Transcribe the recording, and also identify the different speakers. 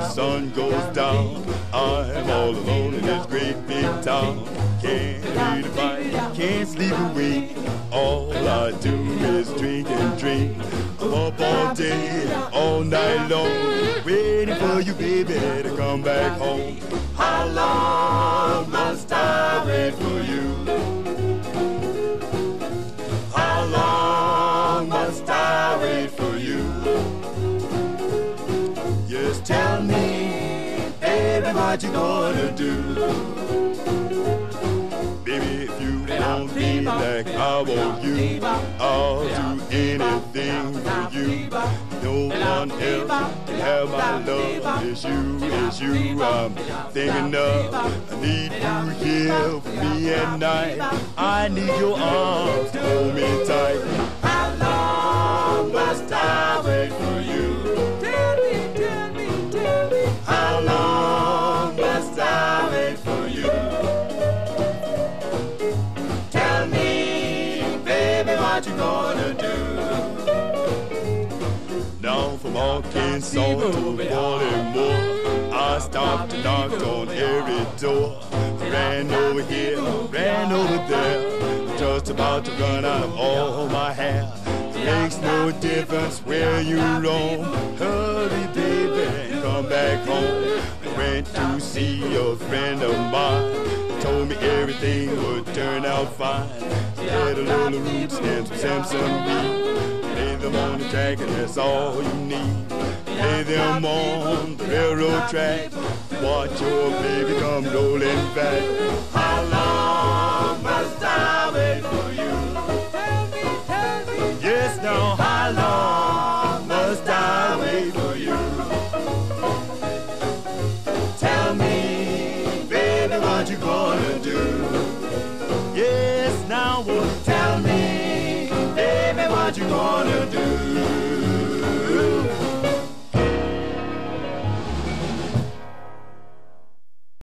Speaker 1: sun goes down, I'm all alone in this great big town. Can't eat a bite, can't sleep a wink. All I do is drink and drink. I'm up all day, all night long, waiting for you, baby, to come back home. How long must I wait for you? How long must I wait for you? Just tell me, baby, what you gonna do? Baby, if you want me like I want you, I'll do anything for you. No one else can have my love. It's you I'm thinking of. I need you here for me at night. I need your arms to hold me tight. How long must I wait for you? Tell me. How long must I wait for you? Tell me, baby, what you gonna do? Now from Arkansas to Baltimore, I stopped and knocked on every door. Ran over here, ran over there, just about to run out of all my hair. It makes no difference where you roam. Hurry, baby, and come back home. I went to see a friend of mine. Told me everything would turn out fine. She had a little roots and some Simpson weed. Lay them on the track and that's all you need. Lay them on the railroad track. Watch your baby come rolling back. How long must I wait for you? Tell me. Yes, now how long must I wait for you? Tell me, baby, what you gonna do?